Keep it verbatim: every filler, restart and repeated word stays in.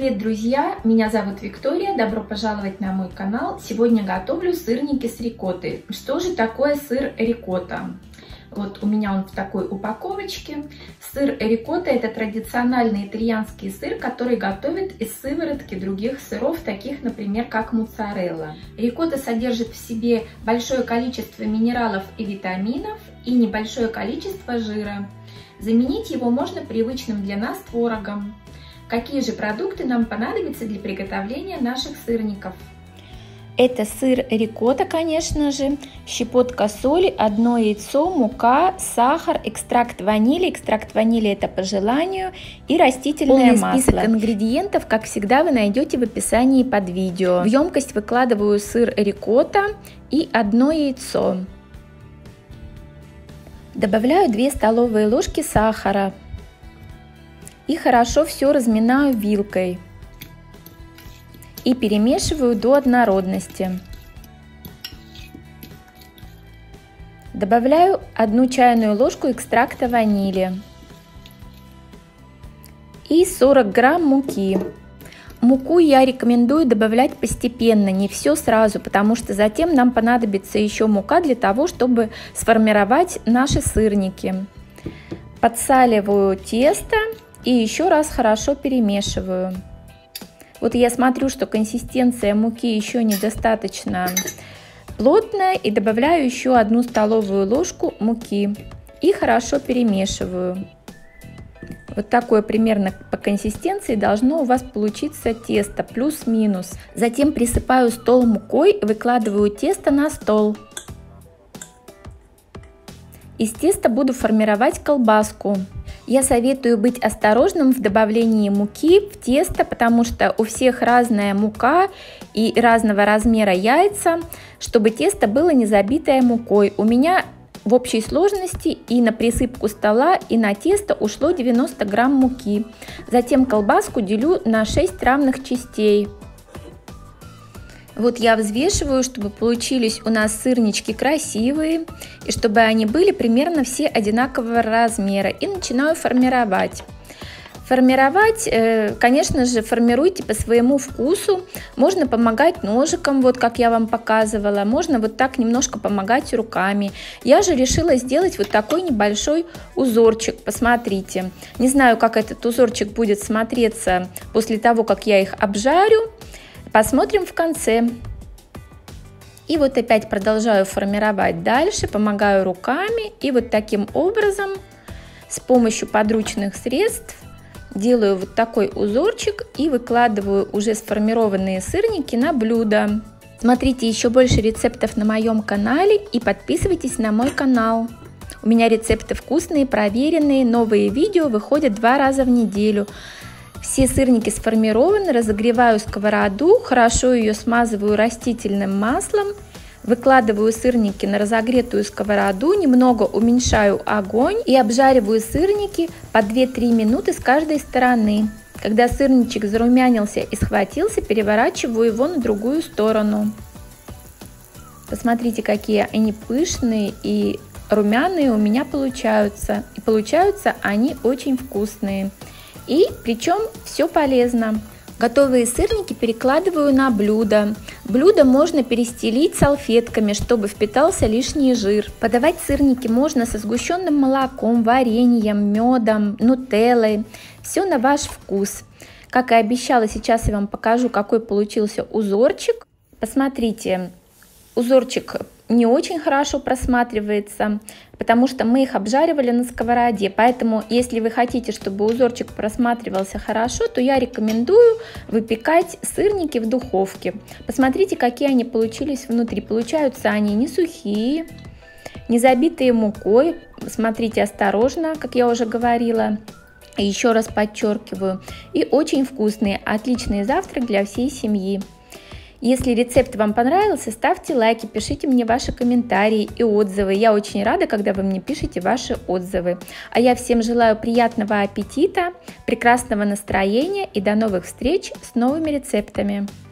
Привет, друзья! Меня зовут Виктория, добро пожаловать на мой канал. Сегодня готовлю сырники с рикоттой. Что же такое сыр рикотта? Вот у меня он в такой упаковочке. Сыр рикотта — это традициональный итальянский сыр, который готовят из сыворотки других сыров, таких, например, как моцарелла. Рикотта содержит в себе большое количество минералов и витаминов и небольшое количество жира. Заменить его можно привычным для нас творогом. Какие же продукты нам понадобятся для приготовления наших сырников? Это сыр рикотта, конечно же, щепотка соли, одно яйцо, мука, сахар, экстракт ванили. Экстракт ванили это по желанию и растительное масло. Полный список ингредиентов, как всегда, вы найдете в описании под видео. В емкость выкладываю сыр рикотта и одно яйцо. Добавляю две столовые ложки сахара. И хорошо все разминаю вилкой и перемешиваю до однородности. Добавляю одну чайную ложку экстракта ванили и сорок грамм муки. Муку я рекомендую добавлять постепенно, не все сразу, потому что затем нам понадобится еще мука для того, чтобы сформировать наши сырники. Подсаливаю тесто и еще раз хорошо перемешиваю. Вот я смотрю, что консистенция муки еще недостаточно плотная, и добавляю еще одну столовую ложку муки и хорошо перемешиваю. Вот такое примерно по консистенции должно у вас получиться тесто, плюс-минус. Затем присыпаю стол мукой, выкладываю тесто на стол. Из теста буду формировать колбаску. Я советую быть осторожным в добавлении муки в тесто, потому что у всех разная мука и разного размера яйца, чтобы тесто было не забитое мукой. У меня в общей сложности и на присыпку стола, и на тесто ушло девяносто грамм муки. Затем колбаску делю на шесть равных частей. Вот я взвешиваю, чтобы получились у нас сырнички красивые, и чтобы они были примерно все одинакового размера. И начинаю формировать. Формировать, конечно же, формируйте по своему вкусу. Можно помогать ножиком, вот как я вам показывала. Можно вот так немножко помогать руками. Я же решила сделать вот такой небольшой узорчик. Посмотрите. Не знаю, как этот узорчик будет смотреться после того, как я их обжарю. Посмотрим в конце. И вот опять продолжаю формировать дальше, помогаю руками. И вот таким образом с помощью подручных средств делаю вот такой узорчик и выкладываю уже сформированные сырники на блюдо. Смотрите еще больше рецептов на моем канале и подписывайтесь на мой канал. У меня рецепты вкусные, проверенные, новые видео выходят два раза в неделю. Все сырники сформированы, разогреваю сковороду, хорошо ее смазываю растительным маслом, выкладываю сырники на разогретую сковороду, немного уменьшаю огонь и обжариваю сырники по две-три минуты с каждой стороны. Когда сырничек зарумянился и схватился, переворачиваю его на другую сторону. Посмотрите, какие они пышные и румяные у меня получаются. И получаются они очень вкусные. И причем все полезно. Готовые сырники перекладываю на блюдо. Блюдо можно перестелить салфетками, чтобы впитался лишний жир. Подавать сырники можно со сгущенным молоком, вареньем, медом, нутеллой. Все на ваш вкус. Как и обещала, сейчас я вам покажу, какой получился узорчик. Посмотрите, узорчик не очень хорошо просматривается, потому что мы их обжаривали на сковороде. Поэтому, если вы хотите, чтобы узорчик просматривался хорошо, то я рекомендую выпекать сырники в духовке. Посмотрите, какие они получились внутри. Получаются они не сухие, не забитые мукой. Смотрите осторожно, как я уже говорила. Еще раз подчеркиваю. И очень вкусные. Отличный завтрак для всей семьи. Если рецепт вам понравился, ставьте лайки, пишите мне ваши комментарии и отзывы. Я очень рада, когда вы мне пишете ваши отзывы. А я всем желаю приятного аппетита, прекрасного настроения и до новых встреч с новыми рецептами.